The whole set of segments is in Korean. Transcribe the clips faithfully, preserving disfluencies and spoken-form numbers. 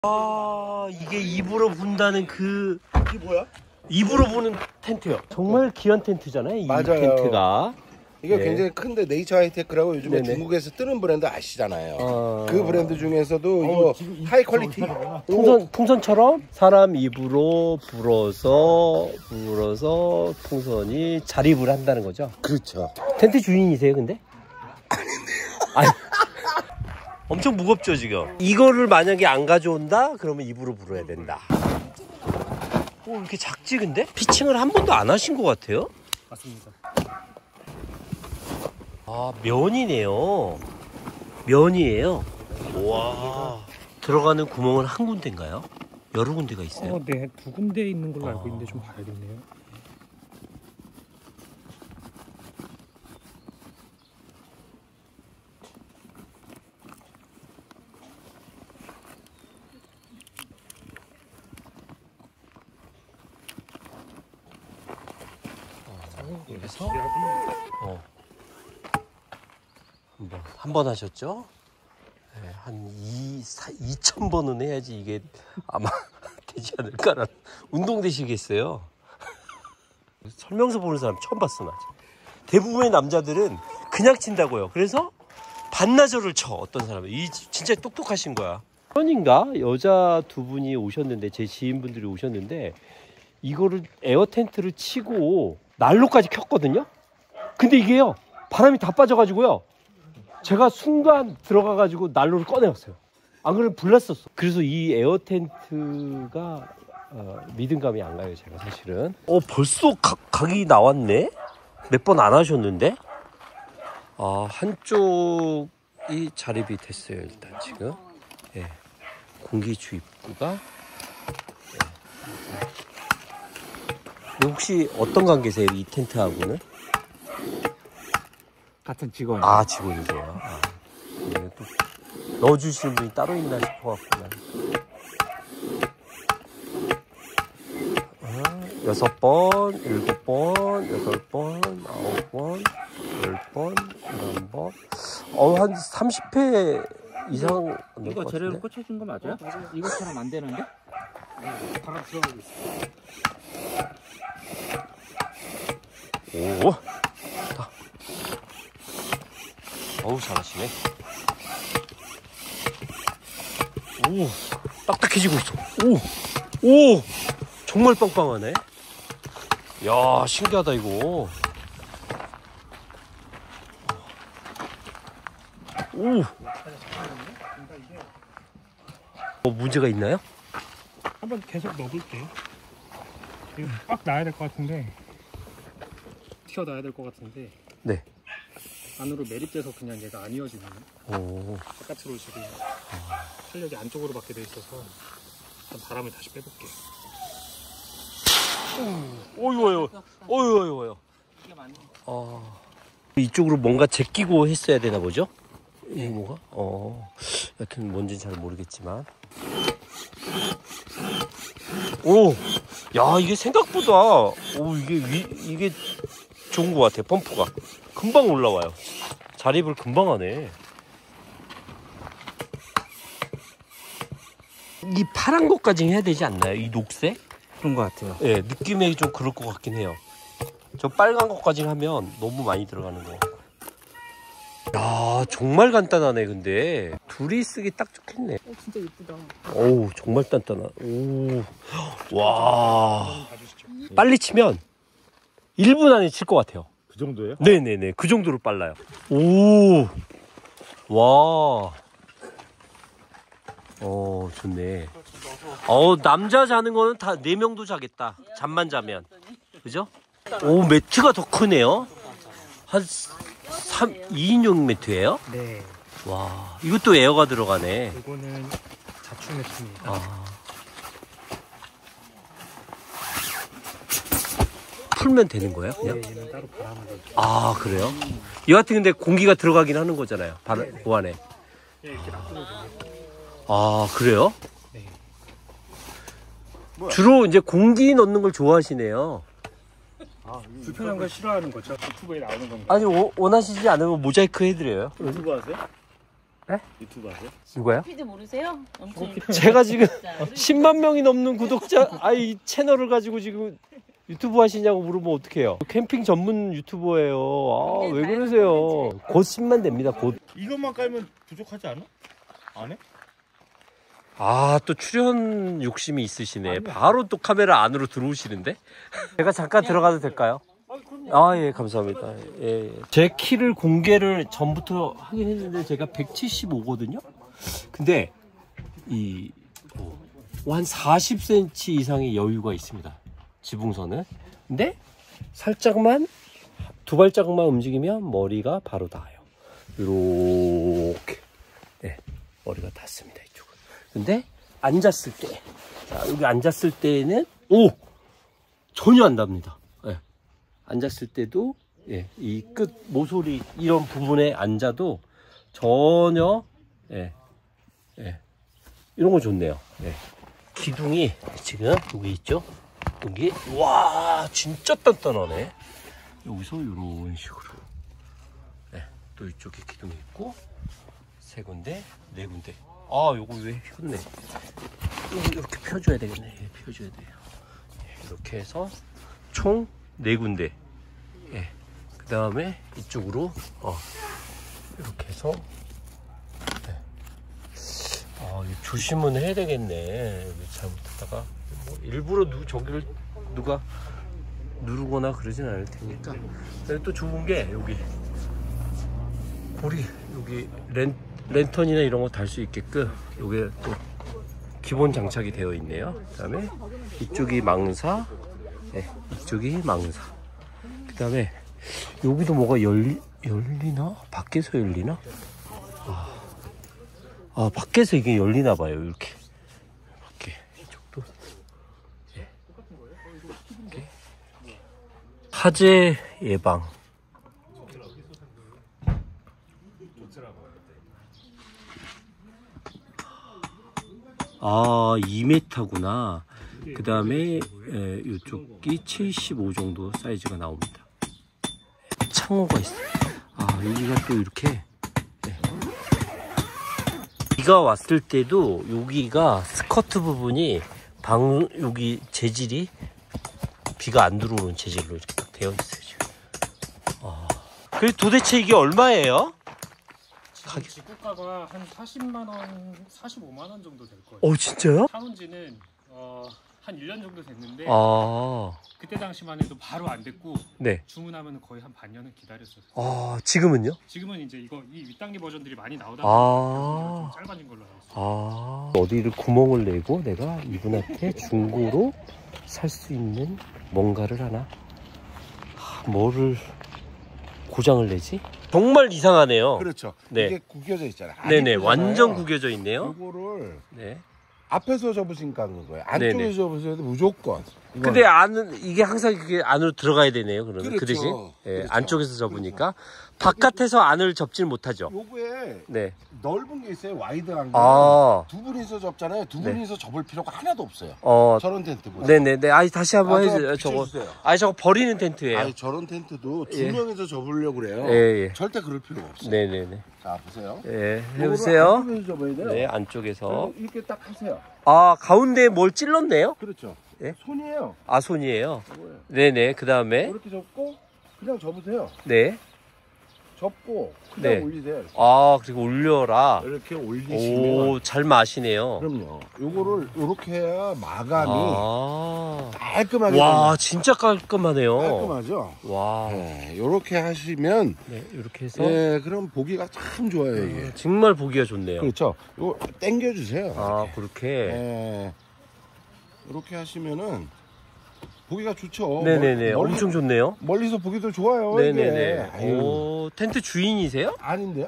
아, 이게 입으로 분다는 그 이게 뭐야? 입으로 부는 텐트요. 정말 귀한 텐트잖아요. 이 맞아요. 텐트가. 이게 네. 굉장히 큰데 네이처 하이테크라고 요즘에 네네. 중국에서 뜨는 브랜드 아시잖아요. 어... 그 브랜드 중에서도 이거 하이 퀄리티. 풍선, 풍선처럼 사람 입으로 불어서 불어서 풍선이 자립을 한다는 거죠. 그렇죠. 텐트 주인이세요, 근데? 아닌데요. 엄청 무겁죠, 지금. 이거를 만약에 안 가져온다? 그러면 입으로 불어야 된다. 오, 이렇게 작지, 근데? 피칭을 한 번도 안 하신 것 같아요? 맞습니다. 아, 면이네요. 면이에요. 와. 들어가는 구멍은 한 군데인가요? 여러 군데가 있어요? 어, 네, 두 군데 있는 걸로 아. 알고 있는데 좀 봐야겠네요. 여기서 어. 한번 한 번 하셨죠? 네, 한 이천 번은 해야지 이게 아마 되지 않을까라는 운동 되시겠어요. 설명서 보는 사람 처음 봤어 나. 대부분의 남자들은 그냥 친다고요. 그래서 반나절을 쳐 어떤 사람은. 이 진짜 똑똑하신 거야. 현인가 여자 두 분이 오셨는데 제 지인분들이 오셨는데 이거를 에어 텐트를 치고 난로까지 켰거든요. 근데 이게요 바람이 다 빠져가지고요 제가 순간 들어가가지고 난로를 꺼내었어요. 안 그러면 불났었어. 그래서 이 에어 텐트가 어, 믿음감이 안 가요 제가 사실은. 어 벌써 각, 각이 나왔네. 몇 번 안 하셨는데. 아 한쪽이 자립이 됐어요 일단 지금. 예. 공기 주입구가. 예. 혹시 어떤 관계세요 이 텐트하고는? 같은 직원. 아 직원이세요. 아, 네, 또 넣어주시는 분이 따로 있나 싶어갖구나. 아, 여섯 번, 일곱 번, 여덟 번, 아홉 번, 열 번, 열한 번. 어, 한 삼십 회 이상. 이거 재료로 꽂혀진 거 맞아요? 어, 맞아요. 이것처럼 안 되는데? 네, 바람 들어가고 있어요. 오, 좋다. 어우, 잘하시네. 오, 딱딱해지고 있어. 오, 오, 정말 빵빵하네. 야, 신기하다, 이거. 오. 뭐 문제가 있나요? 한번 계속 넣어볼게요. 이거 꽉 놔야 될 것 같은데 튀어 놔야 될 것 같은데 네. 안으로 매립돼서 그냥 얘가 안 이어지네요. 오. 바깥으로 지금 탄력이 안쪽으로 받게 돼 있어서 일단 바람을 다시 빼볼게요. 어이구, 어이구, 어이구, 어이구. 이게 맞네. 어. 이쪽으로 뭔가 제끼고 했어야 되나 보죠? 이 뭐가? 어. 여튼 뭔지는 잘 모르겠지만. 오, 야 이게 생각보다 오 이게 위 이게 좋은 것 같아. 펌프가 금방 올라와요. 자립을 금방 하네. 이 파란 것까지 해야 되지 않나요? 이 녹색? 그런 거 같아요. 예, 네, 느낌이 좀 그럴 것 같긴 해요. 저 빨간 것까지 하면 너무 많이 들어가는 거. 야 정말 간단하네. 근데 둘이 쓰기 딱 좋겠네. 어, 진짜 예쁘다. 오우 정말 단단하. 오, 와. 봐주시죠. 빨리 치면 일 분 안에 칠 것 같아요. 그 정도예요? 네네네, 그 정도로 빨라요. 오, 와. 어 좋네. 어 남자 자는 거는 다 네 명도 자겠다. 잠만 자면. 그죠? 오 매트가 더 크네요. 한 삼, 이 인용 매트예요? 네. 와 이것도 에어가 들어가네. 이거는 자충 매트입니다. 아. 풀면 되는 거예요 그냥? 네, 얘는 따로 바람을 넣어요. 아 그래요? 이 같은 근데 공기가 들어가긴 하는 거잖아요. 바로 그 안에. 네, 이렇게 놔둬도 돼요. 아 그래요? 네. 주로 이제 공기 넣는 걸 좋아하시네요. 불편한 걸 싫어하는 거죠. 유튜브에 나오는 건가? 아니 오, 원하시지 않으면 모자이크 해드려요. 유튜브 하세요? 유튜브 하세요? 누가요? 피드 모르세요? 엄청 제가 지금 진짜. 십만 명이 넘는 구독자 아이 채널을 가지고 지금 유튜브 하시냐고 물어보면 어떡해요. 캠핑 전문 유튜버예요. 아, 왜 그러세요? 곧 십만 됩니다. 곧. 이것만 깔면 부족하지 않아? 안 해? 아, 또 출연 욕심이 있으시네. 바로 또 카메라 안으로 들어오시는데? 제가 잠깐 들어가도 될까요? 아, 예, 감사합니다. 예, 예. 제 키를 공개를 전부터 하긴 했는데 제가 백칠십오거든요? 근데 이 한 사십 센티미터 이상의 여유가 있습니다. 지붕선은. 근데 살짝만 두 발자국만 움직이면 머리가 바로 닿아요. 이렇게. 네, 머리가 닿습니다. 이쪽은. 근데 앉았을 때, 자, 여기 앉았을 때는 오 전혀 안 닿습니다. 네. 앉았을 때도 예, 이 끝 모서리 이런 부분에 앉아도 전혀 예, 예, 이런 거 좋네요. 예. 기둥이 지금 여기 있죠? 여기 와 진짜 단단하네. 여기서 이런 식으로 네, 또 이쪽에 기둥이 있고 세 군데 네 군데. 아 요거 왜 휘었네. 여기 이렇게 펴줘야 되겠네. 예, 펴줘야 돼요. 예, 이렇게 해서 총 네 군데. 예, 그 다음에 이쪽으로 어, 이렇게 해서 네. 아, 이거 조심은 해야 되겠네. 여기 잘못했다가 뭐 일부러 누, 저기를 누가 누르거나 그러진 않을 테니까. 근데 또 좋은 게 여기 고리 여기 랜, 랜턴이나 이런 거 달 수 있게끔 여기에 또 기본 장착이 되어 있네요. 그 다음에 이쪽이 망사, 네, 이쪽이 망사. 그 다음에 여기도 뭐가 열리, 열리나? 밖에서 열리나? 아, 아 밖에서 이게 열리나 봐요. 이렇게 밖에 이쪽도 예. 이렇게. 화재 예방. 아 이 미터구나. 그 다음에 이쪽이 칠십오 정도 사이즈가 나옵니다. 창호가 있어요. 아 여기가 또 이렇게 네. 비가 왔을 때도 여기가 스커트 부분이 방 여기 재질이 비가 안 들어오는 재질로 이렇게 딱 되어 있어요 지금. 아. 그리고 도대체 이게 얼마예요? 지금 지구가가 한 사십만 원, 사십오만 원 정도 될 거예요. 어 진짜요? 사온 지는 어, 한 일 년 정도 됐는데 아, 그때 당시만 해도 바로 안 됐고 네. 주문하면 거의 한 반년은 기다렸었어요. 아, 지금은요? 지금은 이제 이거 이 윗단계 버전들이 많이 나오다 아. 보니까 좀 짧아진 걸로 알고 있어요. 아, 어디를 구멍을 내고 내가 이분한테 중고로 살 수 있는 뭔가를 하나. 아, 뭐를 고장을 내지? 정말 이상하네요. 그렇죠. 네. 이게 구겨져 있잖아요. 네네, 아직도 완전 있잖아요. 구겨져 있네요. 이거를 네. 앞에서 접으시니까 그런 거예요. 네네. 안쪽에서 접으셔야 돼 무조건. 이거는. 근데 안은 이게 항상 그게 안으로 들어가야 되네요. 그러면 그렇죠. 그 대신 예, 그렇죠. 안쪽에서 접으니까 바깥에서 안을 접질 못하죠. 요거에 네. 넓은 게 있어요. 와이드한 게. 아, 두 분이서 접잖아요. 두 네. 분이서 접을 필요가 하나도 없어요. 어, 저런 텐트보다. 네네네. 아니 다시 한번 아, 저 해주세요. 저거. 비춰주세요. 아니 저거 버리는 텐트예요. 아니 저런 텐트도 두 예. 명이서 접으려고 그래요. 예, 예. 절대 그럴 필요가 없어요. 네네네. 자 보세요. 예, 요거를 해보세요. 안쪽에서 접어야 돼요. 네, 안쪽에서. 그리고 이렇게 딱 하세요. 아, 가운데에 뭘 찔렀네요? 그렇죠. 예? 손이에요. 아, 손이에요. 이거예요. 네네. 그 다음에, 이렇게 접고 그냥 접으세요. 네. 접고 그냥 네. 올리세요. 아, 그리고 올려라. 이렇게 올리시면 오, 잘 마시네요. 그럼요. 요거를 요렇게 해야 마감이 아. 깔끔하게 와, 됩니다. 진짜 깔끔하네요. 깔끔하죠. 와. 네, 요렇게 하시면 네, 이렇게 해서. 네, 그럼 보기가 참 좋아요 이게. 어, 정말 보기가 좋네요. 그렇죠. 요거 당겨 주세요. 아, 그렇게. 네. 이렇게 하시면은 보기가 좋죠. 네네네. 멀- 엄청 좋네요. 멀리서 보기도 좋아요. 네네네. 이게. 아유, 오, 텐트 주인이세요? 아닌데요?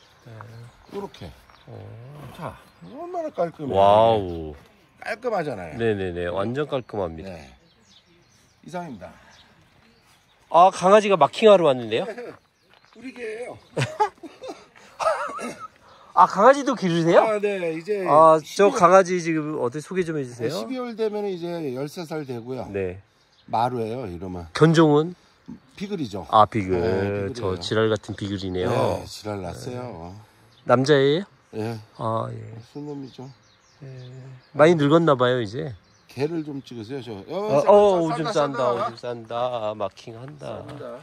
이렇게. 자, 얼마나 깔끔해. 와우. 깔끔하잖아요. 네네네. 완전 깔끔합니다. 네. 이상입니다. 아, 강아지가 마킹하러 왔는데요? 우리 개예요. 아, 강아지도 기르세요? 아, 네. 이제 아, 저 십이월 강아지 지금 어떻게 소개 좀 해주세요? 십이월 되면 이제 열세 살 되고요. 네. 마루예요, 이러면. 견종은? 피글이죠. 아, 비글. 네, 비글이에요. 저 지랄 같은 비글이네요. 네, 지랄 났어요. 남자예요? 예, 아 예. 순놈이죠. 많이 늙었나 봐요 이제. 개를 좀 찍으세요, 저. 어, 어 오줌 싼다 오줌 싼다 마킹한다.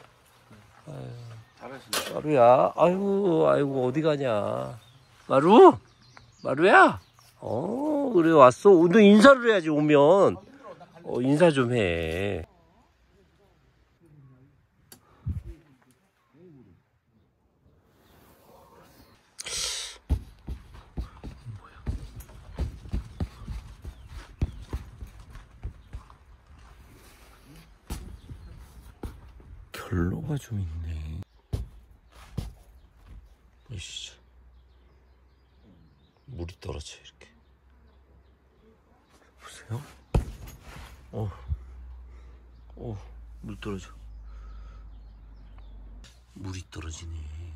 잘하시네. 마루야, 아이고, 아이고, 어디 가냐. 마루? 마루야? 어, 그래, 왔어. 너 인사를 해야지, 오면. 어, 인사 좀 해. 결로가 좀 있네. 보시죠. 물이 떨어져 이렇게. 보세요. 어, 어, 물 떨어져. 물이 떨어지네.